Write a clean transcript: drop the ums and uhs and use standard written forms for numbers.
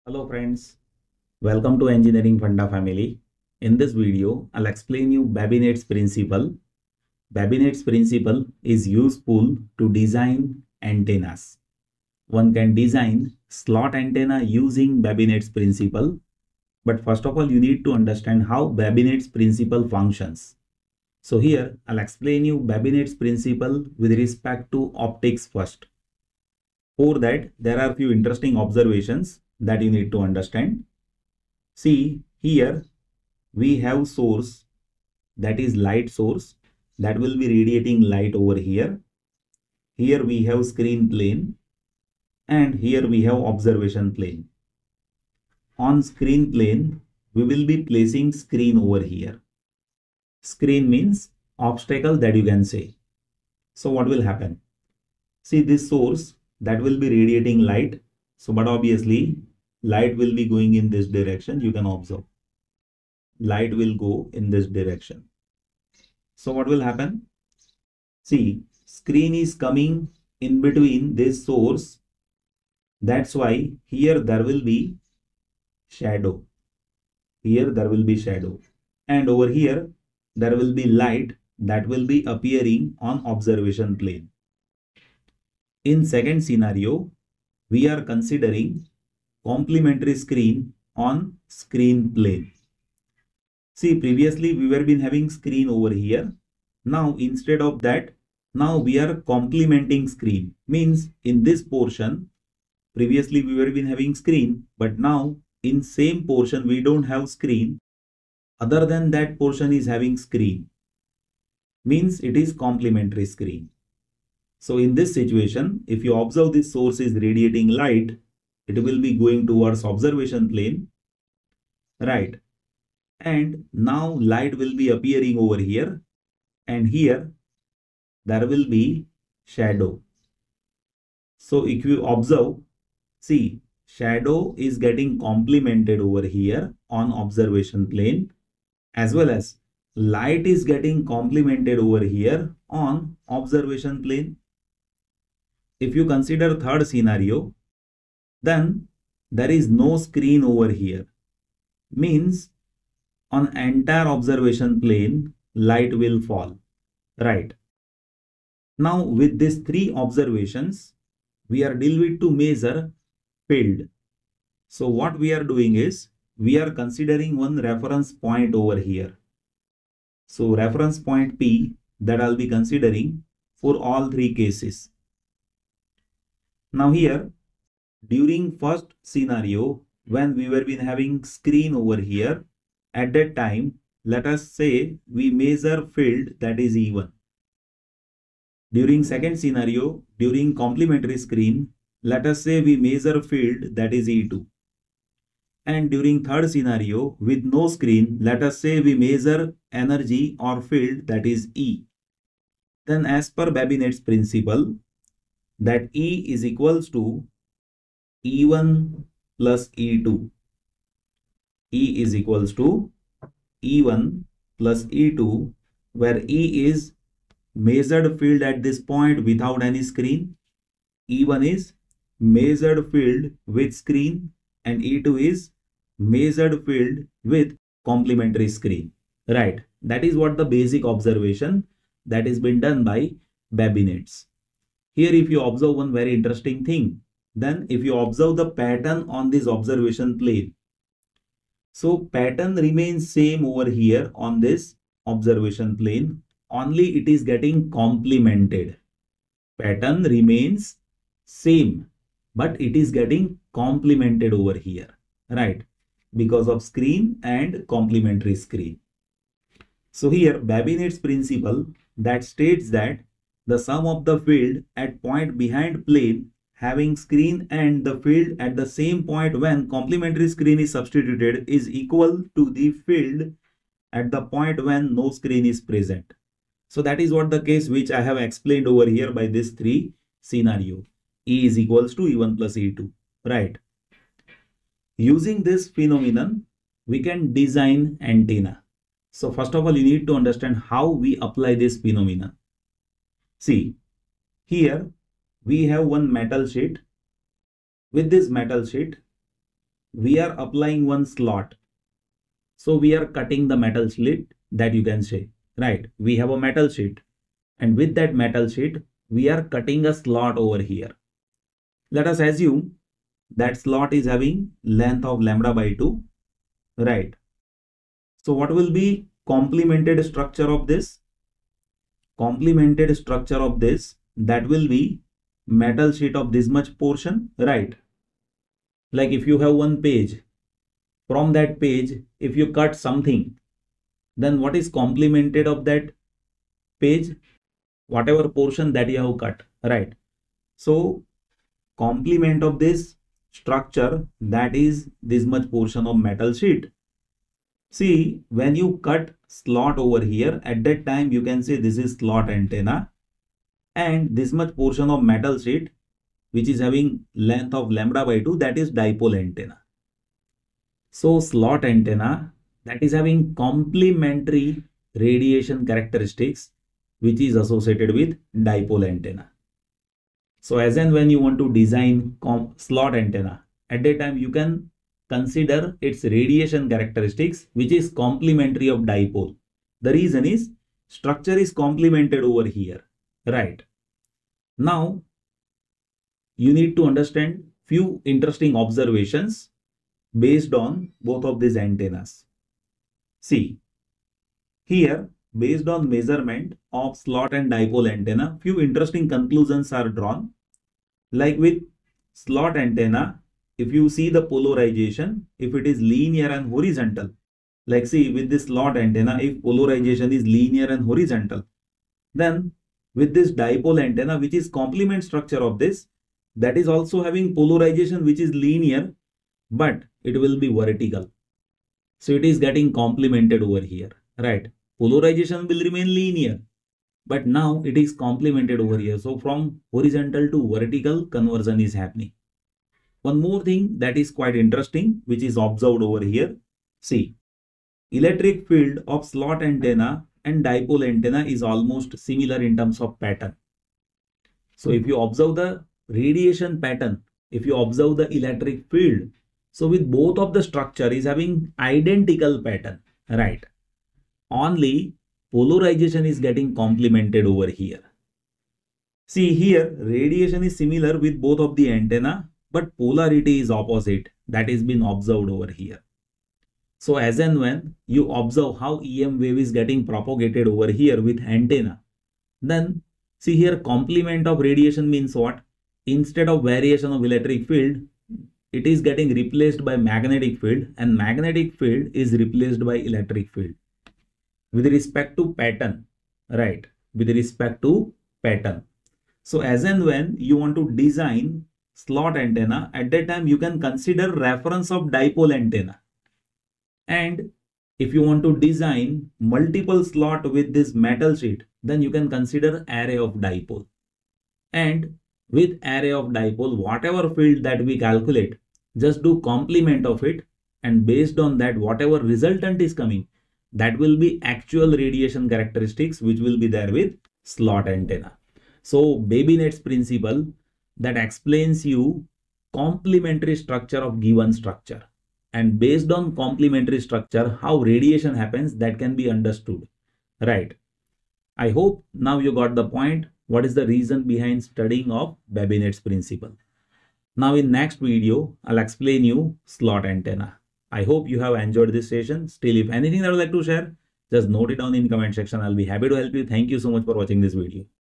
Hello friends, welcome to Engineering Funda family. In this video, I'll explain you Babinet's principle. Babinet's principle is useful to design antennas. One can design slot antenna using Babinet's principle. But first of all, you need to understand how Babinet's principle functions. So here, I'll explain you Babinet's principle with respect to optics first. For that, there are few interesting observations that you need to understand. See, here we have source, that is light source, that will be radiating light over here. Here we have screen plane and here we have observation plane. On screen plane, we will be placing screen over here. Screen means obstacle that you can say. So what will happen? See, this source that will be radiating light. So but obviously light will be going in this direction. You can observe. Light will go in this direction. So what will happen? See, screen is coming in between this source. That's why here there will be shadow. Here there will be shadow. And over here there will be light that will be appearing on observation plane. In second scenario, we are considering complementary screen on screen plane. See, previously we were been having screen over here. Now instead of that, now we are complementing screen. Means in this portion, previously we were been having screen, but now in same portion we don't have screen. Other than that portion is having screen. Means it is complementary screen. So in this situation, if you observe this source is radiating light, it will be going towards observation plane, right? And now light will be appearing over here, and here there will be shadow. So if you observe, see, shadow is getting complemented over here on observation plane, as well as light is getting complemented over here on observation plane. If you consider third scenario, then there is no screen over here. Means on entire observation plane, light will fall, right? Now with these three observations, we are dealing with to measure field. So what we are doing is, we are considering one reference point over here. So reference point P that I'll be considering for all three cases. Now here, during first scenario, when we were been having screen over here, at that time, let us say we measure field that is E1. During second scenario, during complementary screen, let us say we measure field that is E2. And during third scenario, with no screen, let us say we measure energy or field that is E. Then as per Babinet's principle, that E is equals to E1 plus E2. E is equals to E1 plus E2, where E is measured field at this point without any screen. E1 is measured field with screen, and E2 is measured field with complementary screen. Right. That is what the basic observation that has been done by Babinet's. Here if you observe one very interesting thing, then if you observe the pattern on this observation plane, so pattern remains same over here on this observation plane, only it is getting complemented. Pattern remains same, but it is getting complemented over here, right? Because of screen and complementary screen. So here Babinet's principle that states that the sum of the field at point behind plane having screen and the field at the same point when complementary screen is substituted is equal to the field at the point when no screen is present. So that is what the case which I have explained over here by this three scenario. E is equals to E1 plus E2, right? Using this phenomenon, we can design antenna. So first of all, you need to understand how we apply this phenomenon. See, here we have one metal sheet. With this metal sheet, we are applying one slot. So we are cutting the metal sheet, that you can say, right? We have a metal sheet, and with that metal sheet, we are cutting a slot over here. Let us assume that slot is having length of lambda by 2, right? So what will be complemented structure of this? Complemented structure of this, that will be metal sheet of this much portion, right? Like if you have one page, from that page, if you cut something, then what is complemented of that page? Whatever portion that you have cut, right? So complement of this structure, that is this much portion of metal sheet. See, when you cut slot over here, at that time you can say this is slot antenna, and this much portion of metal sheet which is having length of lambda by 2, that is dipole antenna. So slot antenna, that is having complementary radiation characteristics which is associated with dipole antenna. So as and when you want to design slot antenna, at that time you can consider its radiation characteristics which is complementary of dipole. The reason is structure is complemented over here, right? Now you need to understand few interesting observations based on both of these antennas. See, here based on measurement of slot and dipole antenna, few interesting conclusions are drawn. Like with slot antenna, if you see the polarization, if it is linear and horizontal, like see with this slot antenna, if polarization is linear and horizontal, then with this dipole antenna, which is complement structure of this, that is also having polarization which is linear, but it will be vertical. So it is getting complemented over here, right? Polarization will remain linear, but now it is complemented over here. So from horizontal to vertical conversion is happening. One more thing that is quite interesting, which is observed over here. See, electric field of slot antenna and dipole antenna is almost similar in terms of pattern. So if you observe the radiation pattern, if you observe the electric field, so with both of the structure is having identical pattern, right? Only polarization is getting complemented over here. See here, radiation is similar with both of the antenna, but polarity is opposite. That is been observed over here. So as and when you observe how EM wave is getting propagated over here with antenna, then see here complement of radiation means what? Instead of variation of electric field, it is getting replaced by magnetic field, and magnetic field is replaced by electric field. With respect to pattern, right? With respect to pattern. So as and when you want to design slot antenna, at that time you can consider reference of dipole antenna. And if you want to design multiple slot with this metal sheet, then you can consider array of dipole. And with array of dipole, whatever field that we calculate, just do complement of it, and based on that, whatever resultant is coming, that will be actual radiation characteristics which will be there with slot antenna. So Babinet's principle that explains you complementary structure of given structure, and based on complementary structure, how radiation happens, that can be understood, right? I hope now you got the point. What is the reason behind studying of Babinet's principle? Now in next video, I'll explain you slot antenna. I hope you have enjoyed this session. Still, if anything that I would like to share, just note it down in comment section. I'll be happy to help you. Thank you so much for watching this video.